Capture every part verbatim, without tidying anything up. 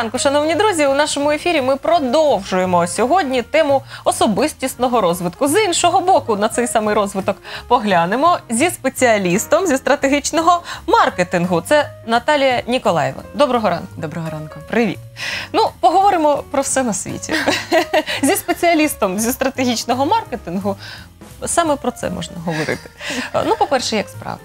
ранку, шановні друзі. У нашому ефірі ми продовжуємо сьогодні тему особистісного розвитку. З іншого боку, на цей самий розвиток поглянемо зі спеціалістом зі стратегічного маркетингу. Це Наталія Ніколаєва. Доброго ранку. Доброго ранку. Привіт. Ну, поговоримо про все на світі. Зі спеціалістом зі стратегічного маркетингу саме про це можна говорити. Ну, по-перше, як справа?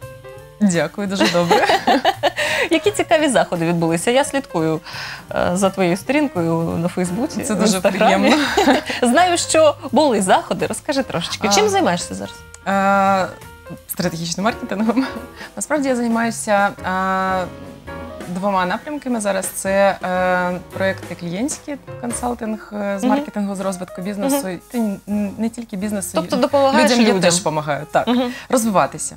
Дякую, дуже добре. Які цікаві заходи відбулися? Я слідкую е, за твоєю сторінкою на Фейсбуці. Це дуже приємно. Знаю, що були заходи. Розкажи трошечки. Чим а, займаєшся зараз? А, стратегічним маркетингом. Насправді я займаюся а, двома напрямками зараз. Це а, проєкти клієнтські, консалтинг з маркетингу, з розвитку бізнесу. Uh-huh. Ти не тільки бізнесу, тобто допомагаєш людям? Людям я теж допомагаю. Так, uh-huh. розвиватися.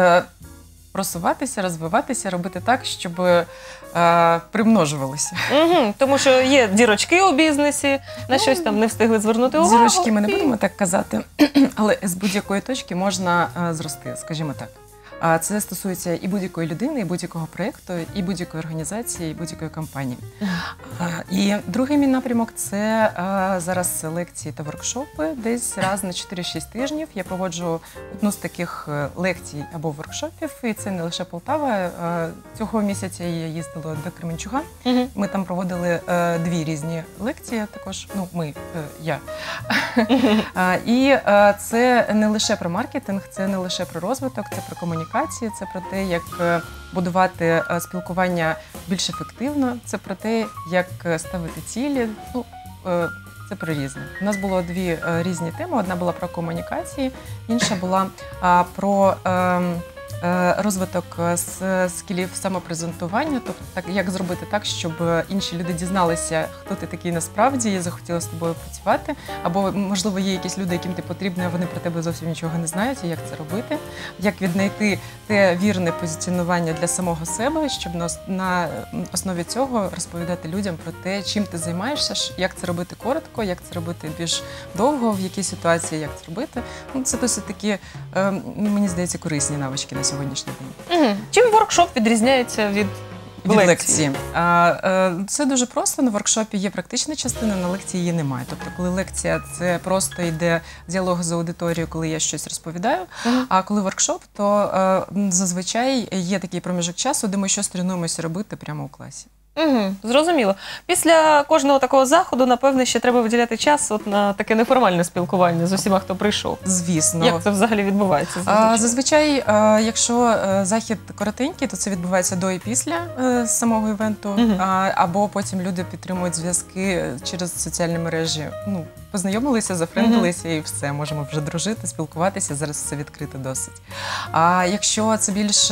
Просуватися, розвиватися, робити так, щоб е, примножувалося. Угу, тому що є дірочки у бізнесі, на щось там не встигли звернути увагу. Дірочки ми не будемо так казати, але з будь-якої точки можна е, зрости, скажімо так. А це стосується і будь-якої людини, і будь-якого проєкту, і будь-якої організації, і будь-якої компанії. Uh-huh. І другий мій напрямок – це а, зараз лекції та воркшопи. Десь раз на чотири-шість тижнів я проводжу одну з таких лекцій або воркшопів, і це не лише Полтава. А, цього місяця я їздила до Кременчуга. Uh-huh. Ми там проводили а, дві різні лекції також, ну, ми, а, я. Uh-huh. а, і а, це не лише про маркетинг, це не лише про розвиток, це про комунікацію. Це про те, як будувати спілкування більш ефективно, це про те, як ставити цілі. Ну, це про різне. У нас було дві різні теми. Одна була про комунікації, інша була про розвиток скілів самопрезентування, тобто так, як зробити так, щоб інші люди дізналися, хто ти такий насправді, і захотіли з тобою працювати, або, можливо, є якісь люди, яким ти потрібний, а вони про тебе зовсім нічого не знають, і як це робити, як віднайти те вірне позиціонування для самого себе, щоб на, на основі цього розповідати людям про те, чим ти займаєшся, як це робити коротко, як це робити більш довго, в якій ситуації, як це робити. Ну, це досить такі, мені здається, корисні навички на сьогоднішній день. Угу. Чим воркшоп відрізняється від від лекції? лекції? А, а, це дуже просто. На воркшопі є практична частина, на лекції її немає. Тобто, коли лекція – це просто йде діалог з аудиторією, коли я щось розповідаю, угу. а коли воркшоп, то а, зазвичай є такий проміжок часу, де ми щось тренуємося робити прямо у класі. Угу, зрозуміло. Після кожного такого заходу, напевне, ще треба виділяти час от на таке неформальне спілкування з усіма, хто прийшов. Звісно. Як це взагалі відбувається? Зазвичай, а, зазвичай а, якщо захід коротенький, то це відбувається до і після а, самого івенту, угу. а, або потім люди підтримують зв'язки через соціальні мережі. Ну, познайомилися, зафрендилися, угу. і все, можемо вже дружити, спілкуватися, зараз все відкрито досить. А якщо це більш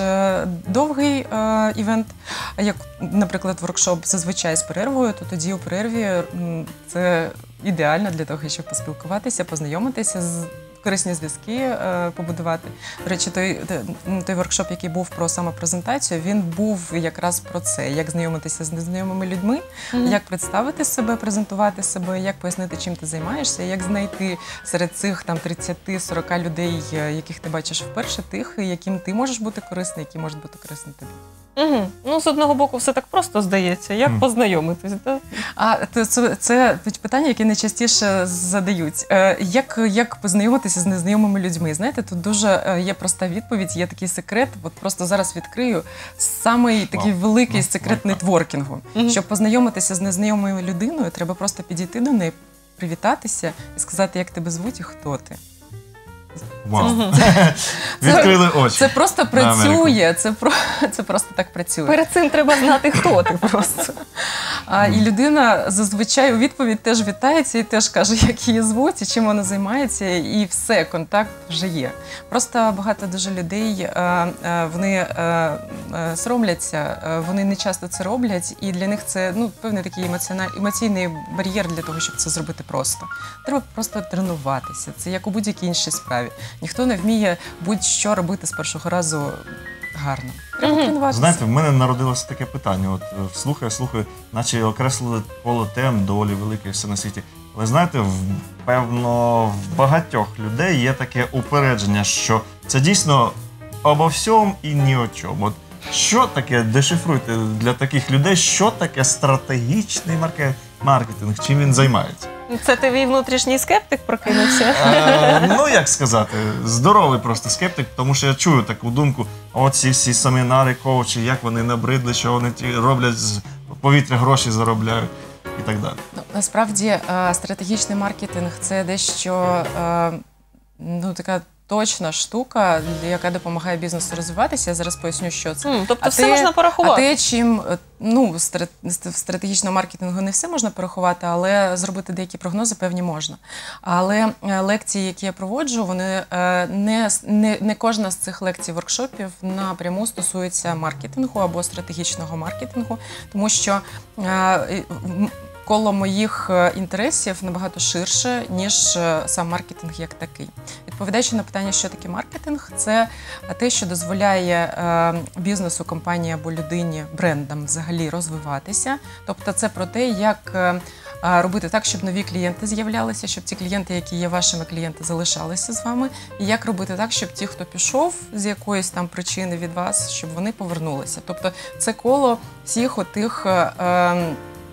довгий а, івент, як, наприклад, воркшоп зазвичай з перервою, то тоді у перерві це ідеально для того, щоб поспілкуватися, познайомитися, з корисні зв'язки е, побудувати. До речі, той, той воркшоп, який був про самопрезентацію, він був якраз про це, як знайомитися з незнайомими людьми, mm-hmm. як представити себе, презентувати себе, як пояснити, чим ти займаєшся, як знайти серед цих там тридцять-сорок людей, яких ти бачиш вперше, тих, яким ти можеш бути корисний, які можуть бути корисні тобі. Угу. Ну, з одного боку, все так просто здається. Як mm. познайомитись? Да? А це, це, це питання, яке найчастіше задають. Е, як, як познайомитися з незнайомими людьми? Знаєте, тут дуже є проста відповідь, є такий секрет. От просто зараз відкрию самий такий великий wow. секрет нетворкінгу. Mm-hmm. Щоб познайомитися з незнайомою людиною, треба просто підійти до неї, привітатися і сказати, як тебе звуть і хто ти. Вау. Відкрили очі. Це просто працює, це, про, це просто так працює. Перед цим треба знати, хто ти просто. А, і людина зазвичай у відповідь теж вітається і теж каже, як її звуть, і чим вона займається, і все, контакт вже є. Просто багато дуже людей, а, а, вони а, а, соромляться, а, вони не часто це роблять, і для них це ну, певний такий емоційний бар'єр для того, щоб це зробити просто. Треба просто тренуватися, це як у будь-якій іншій справі. Ніхто не вміє будь-що робити з першого разу гарно. Треба угу. тренуватися. Знаєте, в мене народилося таке питання. От слухаю, слухаю, наче окреслили коло тем доволі велике все на світі. Але знаєте, в, певно, в багатьох людей є таке упередження, що це дійсно обо всьому і ні о чому. От Що таке, дешифруйте для таких людей, що таке стратегічний марке- маркетинг, чим він займається? Це твій внутрішній скептик прокинувся? Е, ну, як сказати, здоровий просто скептик, тому що я чую таку думку, оці всі семінари, коучі, як вони набридли, що вони ті роблять з повітря, гроші заробляють і так далі. Ну, насправді е, стратегічний маркетинг це дещо е, ну, така точна штука, яка допомагає бізнесу розвиватися. Я зараз поясню, що це. М, тобто А все те- можна А порахувати? те, чим е, ну, в стра- в стратегічному маркетингу не все можна порахувати, але зробити деякі прогнози певні можна. Але е, лекції, які я проводжу, вони е, не, с- не, не кожна з цих лекцій воркшопів напряму стосується маркетингу або стратегічного маркетингу, тому що е, і- м- коло моїх е, інтересів набагато ширше, ніж е, сам маркетинг як такий. Відповідаючи на питання, що таке маркетинг, це те, що дозволяє е, бізнесу, компанії або людині, брендам взагалі розвиватися. Тобто це про те, як е, е, робити так, щоб нові клієнти з'являлися, щоб ці клієнти, які є вашими клієнтами, залишалися з вами, і як робити так, щоб ті, хто пішов з якоїсь там причини від вас, щоб вони повернулися. Тобто це коло всіх отих е, е,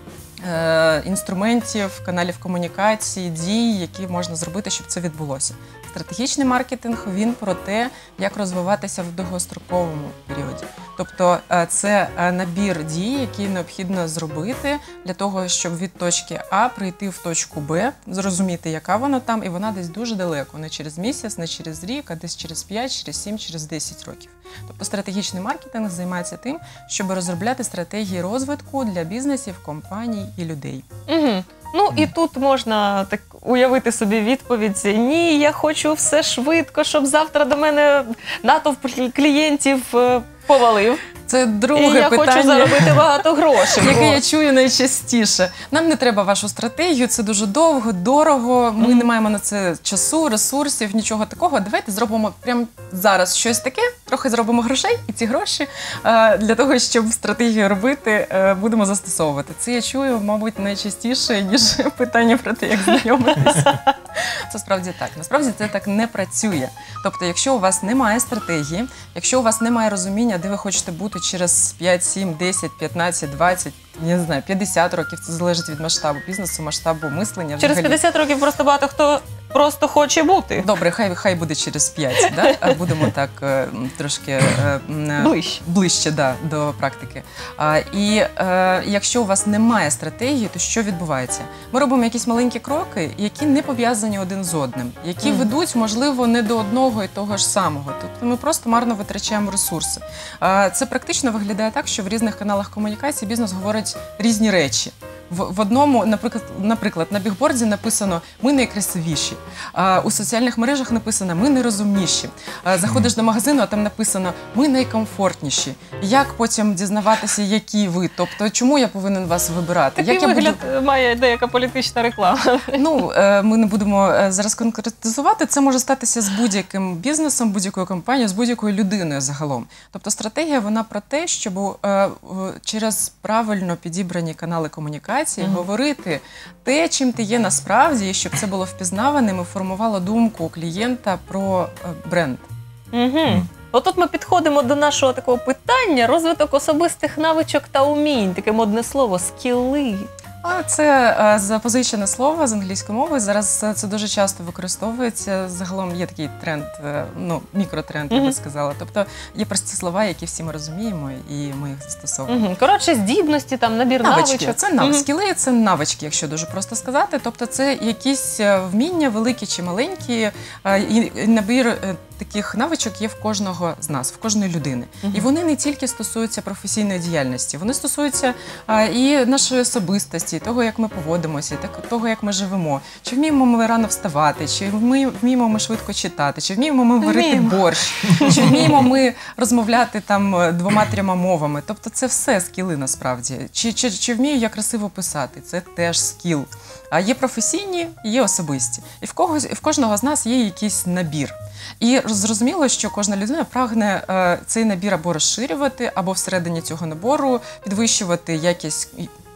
е, інструментів, каналів комунікації, дій, які можна зробити, щоб це відбулося. Стратегічний маркетинг, він про те, як розвиватися в довгостроковому періоді. Тобто е, це е, набір дій, які необхідно зробити для того, щоб від точки А прийти в точку Б, зрозуміти, яка вона там, і вона десь дуже далеко, не через місяць, не через рік, а десь через п'ять, через сім, через десять років. Тобто стратегічний маркетинг займається тим, щоб розробляти стратегії розвитку для бізнесів, компаній і людей. Угу. Ну і тут можна так уявити собі відповідь: ні, я хочу все швидко, щоб завтра до мене натовп клієнтів е, повалив. Це друге І я питання. хочу заробити багато грошей. Яке я От. чую найчастіше. Нам не треба вашу стратегію, це дуже довго, дорого, ми Мгм. не маємо на це часу, ресурсів, нічого такого. Давайте зробимо прямо зараз щось таке, трохи зробимо грошей, і ці гроші е, для того, щоб стратегію робити, е, будемо застосовувати. Це я чую, мабуть, найчастіше, ніж питання про те, як знайомитися. Це справді так. Насправді це так не працює. Тобто, якщо у вас немає стратегії, якщо у вас немає розуміння, де ви хочете бути через п'ять, сім, десять, п'ятнадцять, двадцять, я не знаю, п'ятдесят років, це залежить від масштабу бізнесу, масштабу мислення. Через взагалі. п'ятдесят років просто багато хто просто хоче бути Добре, хай, хай буде через п'ять, да? А будемо так е, трошки е, м, ближче. ближче да, до практики. А, і е, якщо у вас немає стратегії, то що відбувається? Ми робимо якісь маленькі кроки, які не пов'язані один з одним, які Мгм. ведуть, можливо, не до одного і того ж самого. Тобто ми просто марно витрачаємо ресурси. А, це практично виглядає так, що в різних каналах комунікації бізнес говорить різні речі. В, в одному, наприклад, наприклад, на бігборді написано «Ми найкрасивіші», а у соціальних мережах написано «Ми найрозумніші». А, заходиш до магазину, а там написано «Ми найкомфортніші». Як потім дізнаватися, які ви? Тобто, чому я повинен вас вибирати? Такий Як я вигляд буду... має деяка політична реклама. Ну, е, ми не будемо е, зараз конкретизувати. Це може статися з будь-яким бізнесом, будь-якою компанією, з будь-якою людиною загалом. Тобто стратегія, вона про те, щоб е, в- через правильно підібрані канали комунікації Мгм. говорити те, чим ти є насправді, і щоб це було впізнаваним і формувало думку клієнта про е, бренд. Угу. Отут ми підходимо до нашого такого питання: розвиток особистих навичок та умінь. Таке модне слово скіли. А це е, запозичене слово з англійської мови. Зараз е, це дуже часто використовується. Загалом є такий тренд, е, ну мікротренд, я би Мгм. сказала. Тобто є прості слова, які всі ми розуміємо, і ми їх застосовуємо. Угу. Коротше, здібності, там набір Навички, навичок. це нав... Мгм. скіли, це навички, якщо дуже просто сказати. Тобто це якісь е, вміння, великі чи маленькі, е, і і набір е, таких навичок є в кожного з нас, в кожної людини. Мгм. І вони не тільки стосуються професійної діяльності, вони стосуються а, і нашої особистості, і того, як ми поводимося, і так, того, як ми живемо. Чи вміємо ми рано вставати, чи вмі- вміємо ми швидко читати, чи вміємо ми варити Вміємо. борщ, чи вміємо ми розмовляти там двома-трьома мовами. Тобто це все скіли насправді. Чи, чи, чи вмію я красиво писати? Це теж скіл. А є професійні, є особисті. І в когось, і в кожного з нас є якийсь набір. І зрозуміло, що кожна людина прагне е, цей набір або розширювати, або всередині цього набору підвищувати якість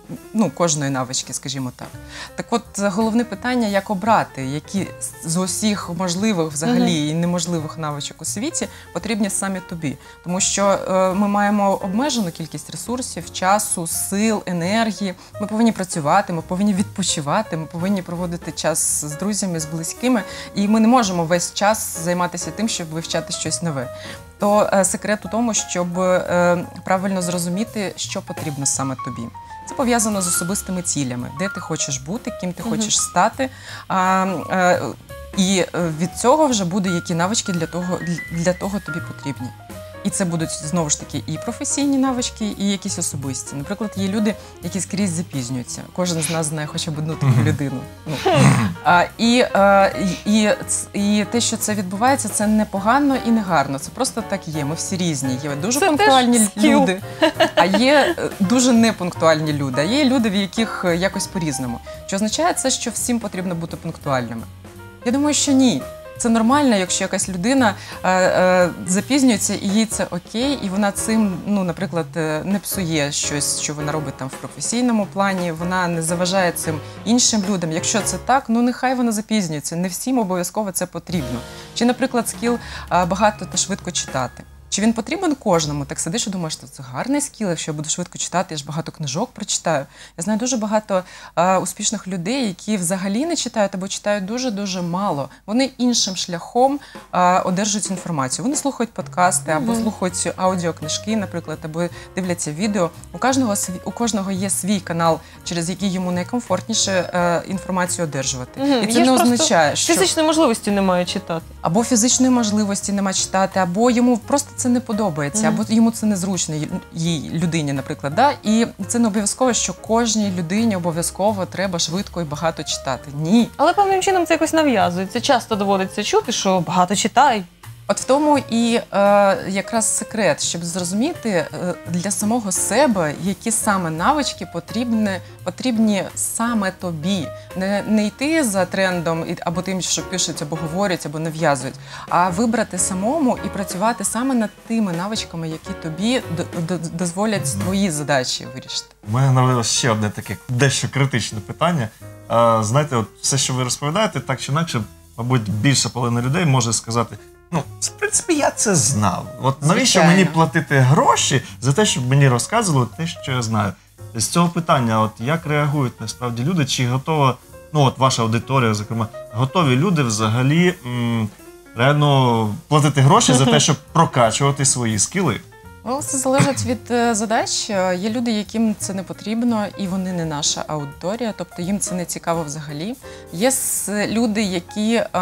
ну, кожної навички, скажімо так. Так от, головне питання, як обрати, які з усіх можливих взагалі і неможливих навичок у світі потрібні саме тобі. Тому що е, ми маємо обмежену кількість ресурсів, часу, сил, енергії. Ми повинні працювати, ми повинні відпочивати, ми повинні проводити час з друзями, з близькими. І ми не можемо весь час займатися тим, щоб вивчати щось нове. То е, секрет у тому, щоб е, правильно зрозуміти, що потрібно саме тобі. Це пов'язано з особистими цілями, де ти хочеш бути, ким ти хочеш стати. А, а, і від цього вже буде, які навички для того, для того тобі потрібні. І це будуть, знову ж таки, і професійні навички, і якісь особисті. Наприклад, є люди, які скрізь запізнюються. Кожен з нас знає хоча б одну таку людину. Ну. А, і, а, і, і, і те, що це відбувається, це не погано і не гарно. Це просто так є. Ми всі різні. Є дуже це пунктуальні люди, а є дуже непунктуальні люди. А є люди, в яких якось по-різному. Чи означає це, що всім потрібно бути пунктуальними? Я думаю, що ні. Це нормально, якщо якась людина е, е, запізнюється і їй це окей, і вона цим, ну, наприклад, не псує щось, що вона робить там в професійному плані, вона не заважає цим іншим людям. Якщо це так, ну нехай вона запізнюється, не всім обов'язково це потрібно. Чи, наприклад, скіл е, багато та швидко читати. Чи він потрібен кожному? Так сидиш і думаєш, що це гарний скіл, якщо я буду швидко читати, я ж багато книжок прочитаю. Я знаю дуже багато а, успішних людей, які взагалі не читають або читають дуже-дуже мало. Вони іншим шляхом а, одержують інформацію. Вони слухають подкасти або mm-hmm. слухають аудіокнижки, наприклад, або дивляться відео. У кожного, у кожного є свій канал, через який йому найкомфортніше а, інформацію одержувати. Mm-hmm. І це є не означає, що... фізичної можливості немає читати. Або фізичної можливості немає читати, або йому просто це не подобається, або йому це незручно, їй людині, наприклад. Да? І це не обов'язково, що кожній людині обов'язково треба швидко і багато читати. Ні. Але певним чином це якось нав'язується. Часто доводиться чути, що багато читай. От в тому і е, якраз секрет, щоб зрозуміти е, для самого себе, які саме навички потрібні, потрібні саме тобі. Не, не йти за трендом або тим, що пишуть, або говорять, або нав'язують, а вибрати самому і працювати саме над тими навичками, які тобі до, до, дозволять твої задачі вирішити. У мене навелося ще одне таке дещо критичне питання. А, знаєте, от все, що ви розповідаєте, так чи інакше, мабуть, більша половина людей може сказати: ну, в принципі, я це знав. От навіщо Звичайно. мені платити гроші за те, щоб мені розказували те, що я знаю? З цього питання, от як реагують насправді люди, чи готова, ну от ваша аудиторія, зокрема, готові люди взагалі м, реально платити гроші за те, щоб прокачувати свої скіли? Ну, це залежить від е, задач. Є люди, яким це не потрібно, і вони не наша аудиторія, тобто їм це не цікаво взагалі. Є с- люди, які е,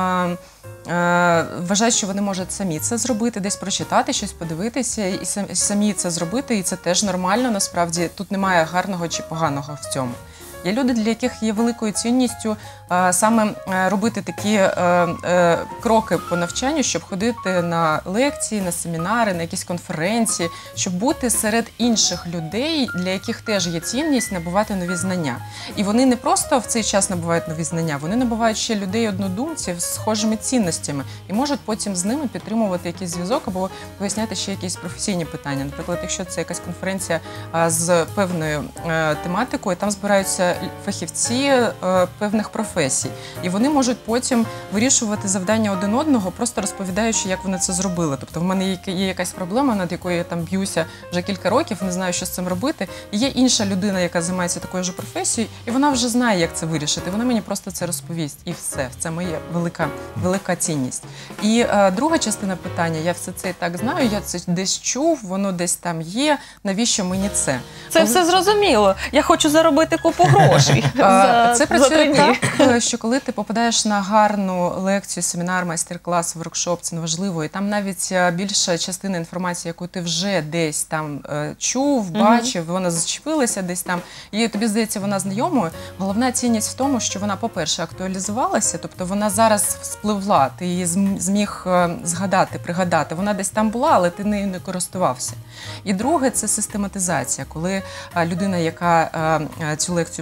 е, вважають, що вони можуть самі це зробити, десь прочитати, щось подивитися, і сам- самі це зробити, і це теж нормально, насправді. Тут немає гарного чи поганого в цьому. Є люди, для яких є великою цінністю а, саме а, робити такі а, а, кроки по навчанню, щоб ходити на лекції, на семінари, на якісь конференції, щоб бути серед інших людей, для яких теж є цінність набувати нові знання. І вони не просто в цей час набувають нові знання, вони набувають ще людей-однодумців з схожими цінностями і можуть потім з ними підтримувати якийсь зв'язок або поясняти ще якісь професійні питання. Наприклад, якщо це якась конференція а, з певною а, тематикою, там збираються фахівці е, певних професій. І вони можуть потім вирішувати завдання один одного, просто розповідаючи, як вони це зробили. Тобто в мене є, є якась проблема, над якою я там б'юся вже кілька років, не знаю, що з цим робити. І є інша людина, яка займається такою ж професією, і вона вже знає, як це вирішити. Вона мені просто це розповість. І все. Це моя велика, велика цінність. І е, друга частина питання, я все це і так знаю, я це десь чув, воно десь там є, навіщо мені це? Це Коли... все зрозуміло. Я хочу заробити купу грошей. за, Це за працює три дні. так, що коли ти попадаєш на гарну лекцію, семінар, майстер-клас, воркшоп, це неважливо, і там навіть більша частина інформації, яку ти вже десь там чув, бачив, вона зачепилася десь там, і тобі здається, вона знайомою. Головна цінність в тому, що вона, по-перше, актуалізувалася, тобто вона зараз спливла, ти її зміг згадати, пригадати. Вона десь там була, але ти нею не користувався. І друге – це систематизація, коли людина, яка цю лекцію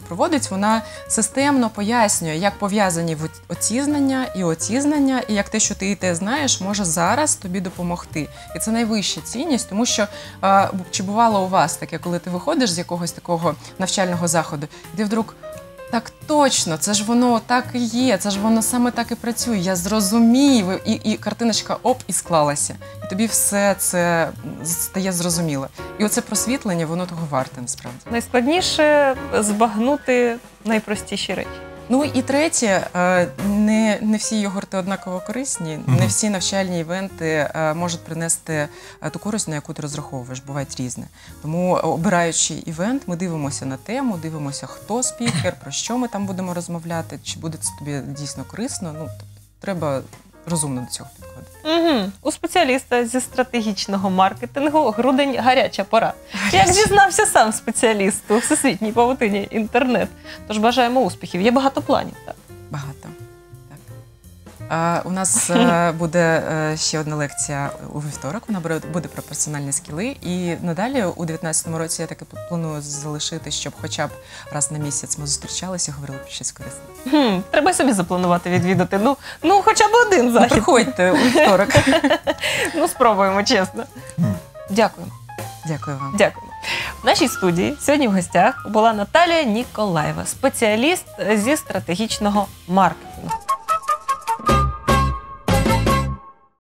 проводить, вона системно пояснює, як пов'язані в- оці знання і оці знання, і як те, що ти і те знаєш, може зараз тобі допомогти. І це найвища цінність, тому що а, бу- чи бувало у вас таке, коли ти виходиш з якогось такого навчального заходу, і ти вдруг так точно, це ж воно так і є, це ж воно саме так і працює. Я зрозумів, і, і картиночка оп, і склалася. І тобі все це стає зрозуміло. І оце просвітлення, воно того варте насправді. Найскладніше збагнути найпростіші речі. Ну і третє, е, не, не всі йогурти однаково корисні, Мгм. не всі навчальні івенти е, можуть принести е, ту користь, на яку ти розраховуєш, бувають різні. Тому, е, обираючи івент, ми дивимося на тему, дивимося, хто спікер, про що ми там будемо розмовляти, чи буде це тобі дійсно корисно. Ну, тобто, треба розумно до цього підходити. Угу. У спеціаліста зі стратегічного маркетингу грудень гаряча пора. Як зізнався сам спеціаліст у всесвітній павутині інтернет. Тож бажаємо успіхів. Є багато планів. Так. Багато. Так. А, у нас е, буде е, ще одна лекція у вівторок. Вона буде буде про персональні скіли. І надалі у дев'ятнадцятому році я таки планую залишити, щоб хоча б раз на місяць ми зустрічалися і говорили про щось корисне. Хм, треба собі запланувати відвідати. Ну, ну хоча б один Ну, захід. приходьте у вівторок. Ну, спробуємо, чесно. Дякую. Дякую вам. Дякуємо. В нашій студії сьогодні в гостях була Наталія Ніколаєва, спеціаліст зі стратегічного маркетингу.